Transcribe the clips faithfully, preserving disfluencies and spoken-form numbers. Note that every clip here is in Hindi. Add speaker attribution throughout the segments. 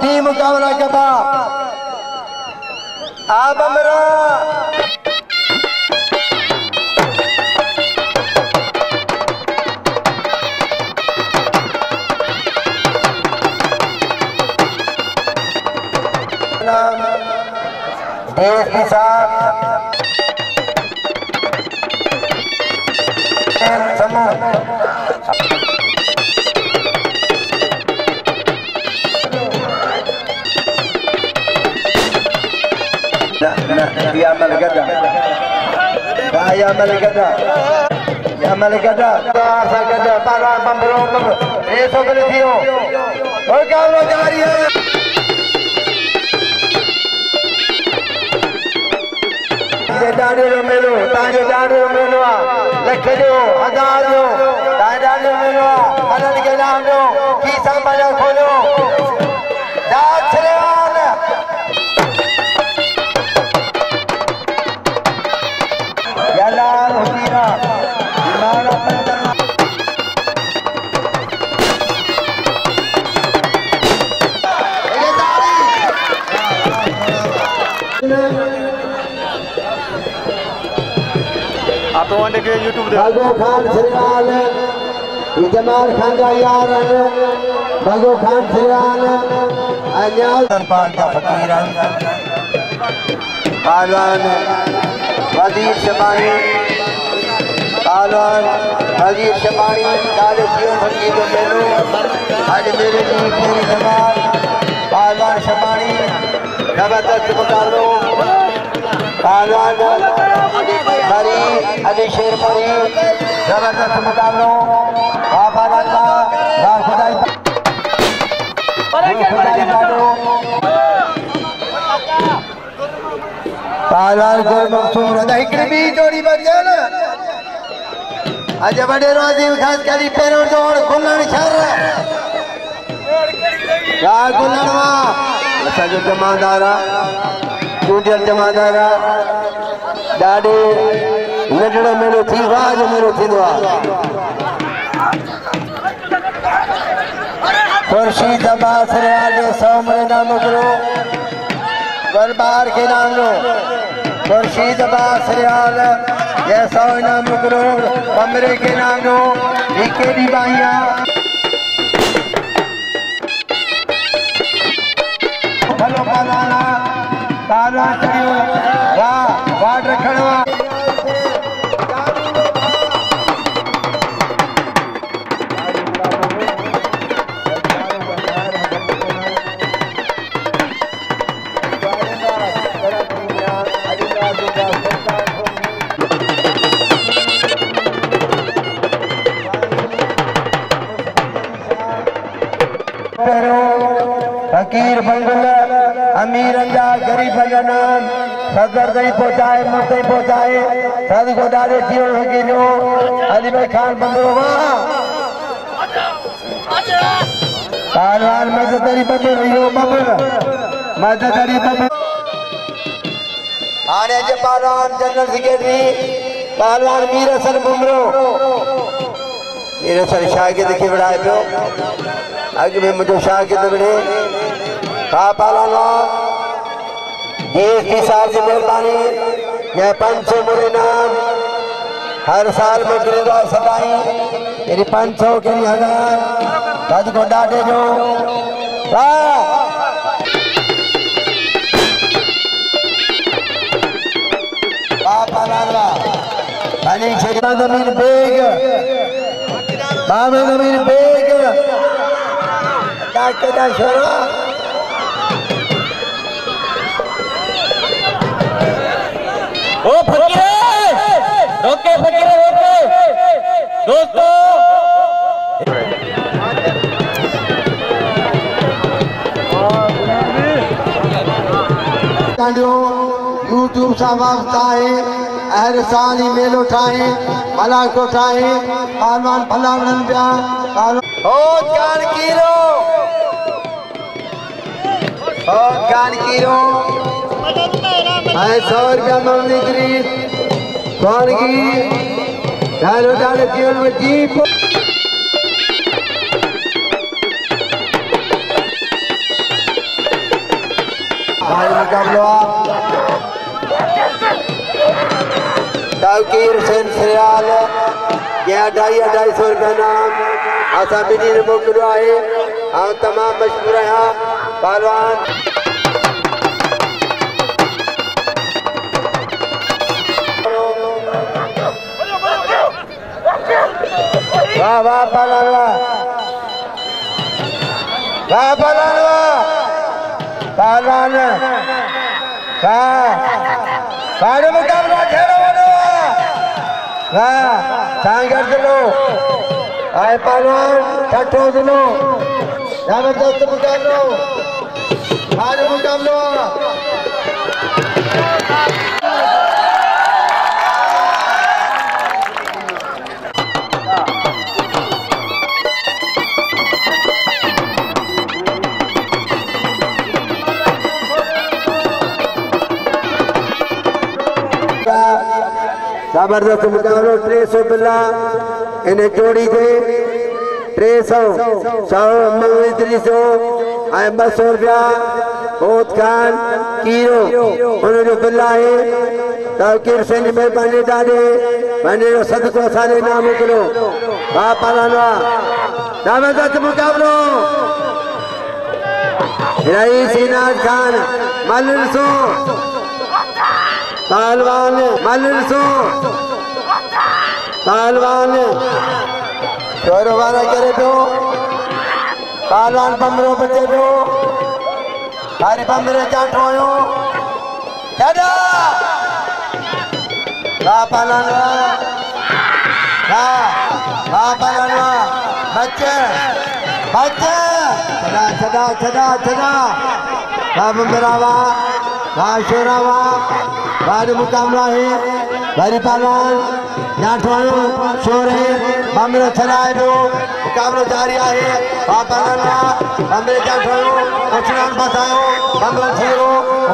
Speaker 1: थी मुकाबला कबा अब हमरा देश के साथ समूह يا ملكدا يا ملكدا يا ملكدا سكدا para pemberontak eso beliau oh kalau jari डाडे मेलो ताजे डाडे मेलो लख जो हजार जो डाडे मेलो अलग के नाम जो की संभाला खोलो दाछरेवाल याला हुतीरा मारा पंदर
Speaker 2: आप तो वनडे के यूट्यूब दे
Speaker 1: भगो खान श्रीलाल इजमाल खान का यार भगो खान श्रीलाल अन्याल पान का फकीर पहलवान वजीर शबानी पहलवान वजीर शबानी दाले जीवन फकीर मेनू आज मेरे लिए पूरी जमात पहलवान शबानी जबरदस्त मुकाबला पहलवान हरी अली शेर परी जबरदस्त मुकाबला बाबा अल्लाह बाबा खुदाई पहलवान को मंसूर दहिकड़ी भी जोड़ी बचल आज बड़े रोजी खास करी पेरों जोड़ गुलन शर का गुलनवा अच्छा जो जमादारा जूनियर जमादारा डाडे लड़ने मेलो थी वाज मेलो थी दुआ खुर्शीद अब्बास रेवाले सोमरे नाम करो दरबार के नाम लो खुर्शीद अब्बास रेवाल ये सौ नाम करो कमरे के नाम लो इके दी बाइया हेलो पालाना ताला चढ़ियो वाह वाट रखणवा फकीर बंगल अमीर अंजा गरीब नाम सदर नहीं पहुंचाए मुफ्त नहीं पहुंचाए सद को डाले जीवन फकीरो अली भाई खान बंदोवा पहलवान मदद तेरी बबल यो बबल मदद तेरी बबल आने जे पहलवान जनरल सेक्रेटरी पहलवान मीर हसन बुमरो मीर हसन शागिर्द के बढ़ाए पियो अग में मुझे शागिर्द बने का पहलवान देश की साल की मेहरबानी यह पाँच सौ मुरे नाम हर साल में गिरदा सदाई मेरी पाँच सौ के लिए हजार कद को डाटे जो अली शेखा जमीन बेग बाबे जमीन बेग डाके दा छोरा
Speaker 3: ओ फकीर रोके फकीर रोके दोस्तों
Speaker 1: यूट्यूब सा वास्ता है हर साल ही मेलो ठाए भला को ठाए पहलवान भला बनन पिया ओ जान कीरो ओ जान कीरो सौ रुपया मामली गरीब कौन की डालो डालो जीवन में जीप मुकाबला तौकीर हुसैन सियाल या ढाई अढाई सौ रुपया नाम असा बिनी ने मोकिलियो आहे ऐं तमामु मशहूर आहियां पहलवान वाह वाह पहलवान वाह पहलवान वाह पहलवान वाह पाड़े मुकाबला खेलो वाह सांगर दिलो आए पहलवान छठो दिलो जबरदस्त मुकाबलो पाड़े मुकाबलो जबरदस्त मुकाबलो टे सौ बिला इन जोड़ी थे टे सौ सौ त्री सौ ऐं ॿ सौ रुपया बहुत खान कीरो उनजो बिला है तौकीर हुसैन में बने डाले बने जो सदको सारे नाम मोकिलो वाह पहलवान वाह जबरदस्त मुकाबलो रईस इनाज खान मलिन सो पहलवान मलिन सो पहलवान छोरो वारा करे पियो पहलवान बमरो बचे पियो हरी बमरे चाटो आयो छॾा वाह पहलवान वाह वाह पहलवान वाह बचे बचे छॾा छॾा छॾा छॾा वाह बमरा वाह वाह छोरा वाह बाद मुकाबला है भारी पहलवान जाठवानो छोरे बमरो छलाए दो मुकाबलो जारी है वाह पहलवान बमरे जाठवानो अचनान बताओ बमरो छेरो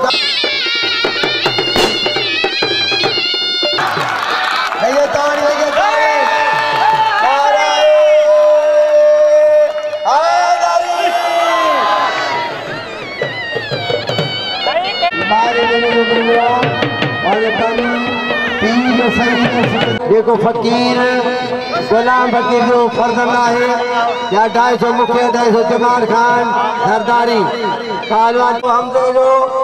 Speaker 1: लगे ताड़ी लगे ताड़ी अरे आदारी बारे में देखो फकीर गुलाम फकीर जो फर्जंदा है या ढाई सौ मुखे ढाई सौ जमाल खान सरदारी पहलवान को हम दो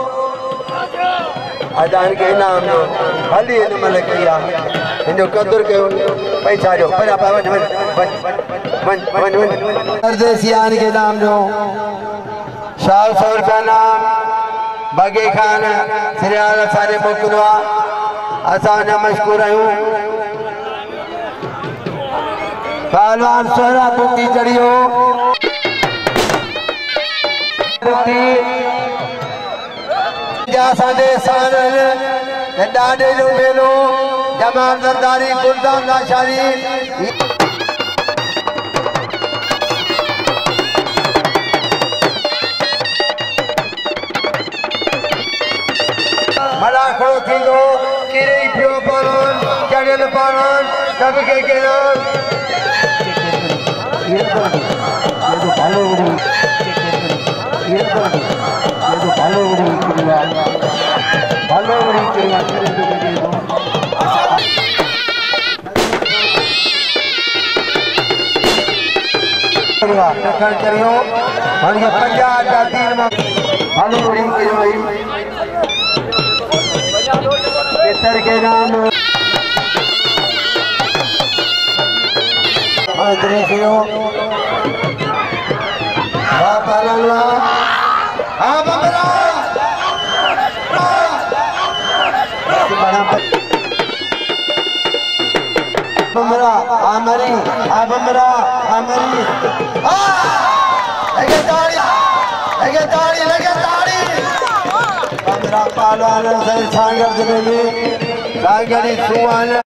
Speaker 1: अजान के नाम दो हली इन मलक किया इनो कदर के पैसा जो पर आप वन वन वन वन परदेसियान के नाम दो सात सौ रुपया नाम बगे खान सिरियाल सारे मोकिलियो असां मशहूर आहियूं पहलवान सोहरा बुकी चढ़ियो असांजे सानल ॾाॾे जो मेलो जमाल सरदारी गुलदान लाशारी भला खड़ो थींदो किरे पियो पहलवान चढ़ियल पहलवान सब के के नाम ये तो भालो उड़ी ये तो ये तो भालो उड़ी किरिया भालो उड़ी किरिया किरे तो के दो किरिया टक्कर करियो और ये पंजाब का तीन में भालो उड़ी किरिया केतर के नाम मंत्री सियो वाह पहलवान हां बमरा बमरा आमरी आ बमरा आमरी आ लगे ताड़ी लगे ताड़ी लगे ताड़ी बमरा पहलवान से सांगर जिले में सांगरी सुवान